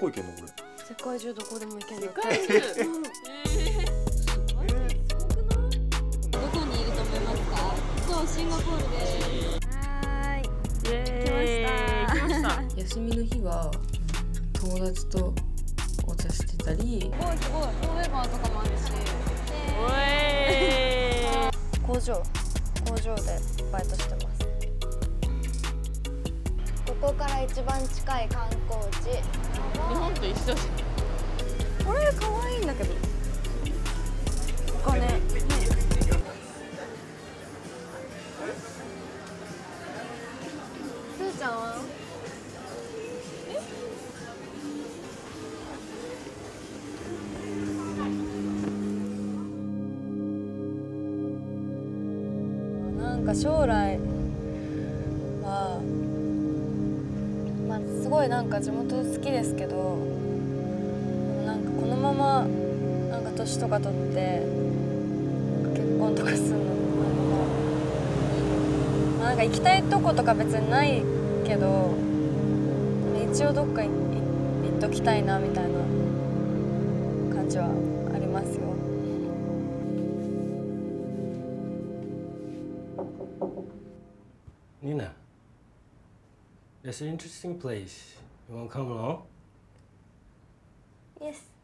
こ行けんのこれ？ 世界中どこでも行けんの。 世界中。すごい。どこにいると思いますか？そう、シンガポールです。 はーい。 来ました。 休みの日は友達とお茶してたり、 すごいすごい。フォーエバーとかもあるし。 おい。 工場でバイトしてます。ここから一番近い観光地。 日本と一緒じこれ可愛いんだけど。お金。ね。すーちゃんは？なんか将来は、まあすごいなんか地元好きですけど、なんかこのままなんか年とか取って結婚とかするのもなんか行きたいとことか別にないけど、一応どっか行っときたいなみたいな感じはありますよ。 Nina, it's an interesting place. You want to come along? Yes.